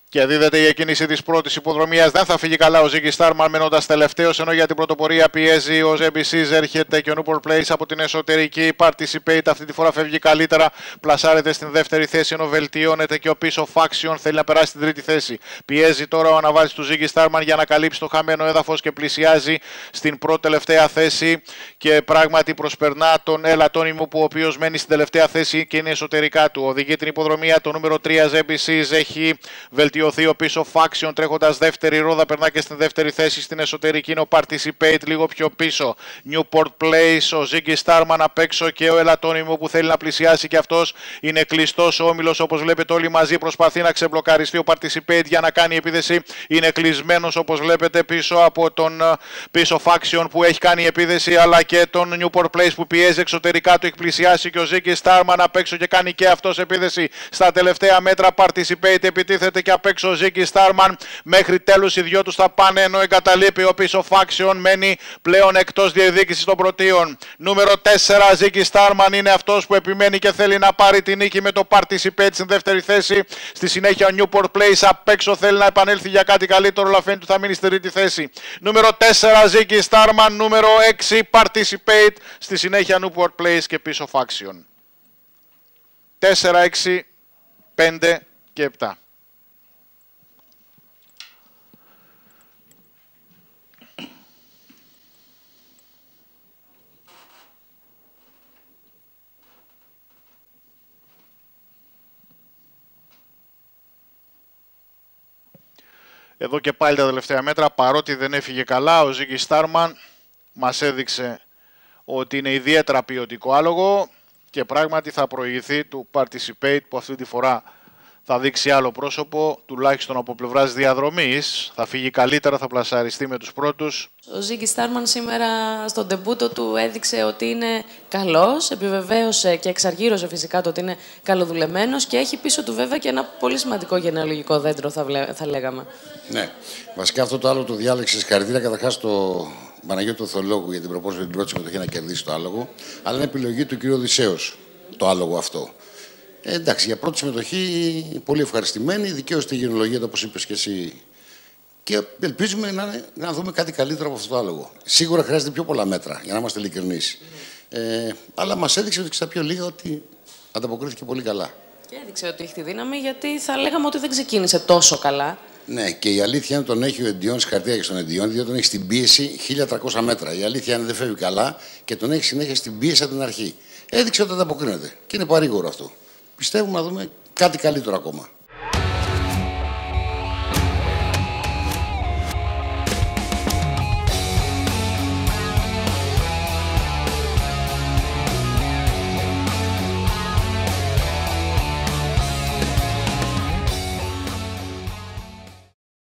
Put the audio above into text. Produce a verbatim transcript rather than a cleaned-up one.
Και δίδεται η εκκίνηση της πρώτης υποδρομίας. Δεν θα φύγει καλά ο Ζίγκι Στάρμαν μένοντας τελευταίος, ενώ για την πρωτοπορία πιέζει ο Ζέμπι Σίζ. Έρχεται και ο Newport Place από την εσωτερική. Participate αυτή τη φορά φεύγει καλύτερα. Πλασάρεται στην δεύτερη θέση, ενώ βελτιώνεται και ο πίσω Faction. Θέλει να περάσει στην τρίτη θέση. Πιέζει τώρα ο αναβάτης του Ζίγκι Στάρμαν για να καλύψει το χαμένο έδαφος και πλησιάζει στην πρώτη τελευταία θέση. Και πράγματι προσπερνά τον Ελαττόνιμο, που ο οποίος μένει στην τελευταία θέση και είναι εσωτερικά του. Οδηγεί την υποδρομία. Το νούμερο τρία Ζέμπι Σίζ έχει βελτιώσει. Ο πίσω Faction τρέχοντας δεύτερη ρόδα, περνά και στην δεύτερη θέση. Στην εσωτερική είναι ο Participate λίγο πιο πίσω. Newport Place, ο Ζίγκι Στάρμαν απ' έξω και ο Ελαττόνιμο που θέλει να πλησιάσει και αυτός. Είναι κλειστός ο όμιλος, όπως βλέπετε όλοι μαζί. Προσπαθεί να ξεμπλοκαριστεί ο Participate για να κάνει επίδεση. Είναι κλεισμένος, όπως βλέπετε, πίσω από τον πίσω Faction που έχει κάνει επίδεση, αλλά και τον Newport Place που πιέζει εξωτερικά του. Έχει πλησιάσει και ο Ζίγκι Στάρμαν απ' έξω και κάνει και αυτός επίδεση. Στα τελευταία μέτρα Participate επιτίθεται και απ' έξω ο Ζίγκι Στάρμαν. Μέχρι τέλους οι δυο τους θα πάνε, ενώ εγκαταλείπει ο πίσω Faction. Μένει πλέον εκτός διεκδίκησης των πρωτείων. Νούμερο τέσσερα Ζίγκι Στάρμαν είναι αυτός που επιμένει και θέλει να πάρει την νίκη με το Participate στην δεύτερη θέση. Στη συνέχεια ο Newport Place απ' έξω θέλει να επανέλθει για κάτι καλύτερο, αλλά φαίνεται ότι θα μείνει στην τρίτη θέση. Νούμερο τέσσερα Ζίγκι Στάρμαν, νούμερο έξι Participate, στη συνέχεια Newport Place και πίσω Faction. τέσσερα, έξι, πέντε και επτά. Εδώ και πάλι τα τελευταία μέτρα, παρότι δεν έφυγε καλά, ο Ζίγκι Στάρμαν μας έδειξε ότι είναι ιδιαίτερα ποιοτικό άλογο και πράγματι θα προηγηθεί του Participate, που αυτή τη φορά θα δείξει άλλο πρόσωπο, τουλάχιστον από πλευράς διαδρομής. Θα φύγει καλύτερα, θα πλασαριστεί με τους πρώτους. Ο Ζίγκι Στάρμαν σήμερα στον τεμπούτο του έδειξε ότι είναι καλός, επιβεβαίωσε και εξαργύρωσε φυσικά το ότι είναι καλοδουλεμένος και έχει πίσω του βέβαια και ένα πολύ σημαντικό γενεαλογικό δέντρο, θα, βλέ, θα λέγαμε. Ναι, βασικά αυτό το άλλο το διάλεξε συγχαρητήρια καταρχάς το Παναγιώτο Θολόγου για την προπόνηση, την πρώτη συμμετοχή να κερδίσει το άλογο, αλλά είναι επιλογή του κ. Οδυσσέως το άλογο αυτό. Ε, εντάξει, για πρώτη συμμετοχή πολύ ευχαριστημένοι, δικαίως τη γενολογία, όπως είπες και εσύ. Και ελπίζουμε να, να δούμε κάτι καλύτερο από αυτό το άλογο. Σίγουρα χρειάζεται πιο πολλά μέτρα, για να είμαστε ειλικρινείς. Ε, αλλά μας έδειξε ότι στα πιο λίγα ότι ανταποκρίθηκε πολύ καλά. Και έδειξε ότι έχει τη δύναμη, γιατί θα λέγαμε ότι δεν ξεκίνησε τόσο καλά. Ναι, και η αλήθεια είναι ότι τον έχει ο Εντιόν, συγχαρητήρια και στον Εντιόν, διότι τον έχει στην πίεση χίλια τριακόσια μέτρα. Η αλήθεια είναι ότι δεν φεύγει καλά και τον έχει συνέχεια στην πίεση από την αρχή. Έδειξε ότι ανταποκρίνεται. Και είναι παρήγορο αυτό. Πιστεύουμε να δούμε κάτι καλύτερο ακόμα.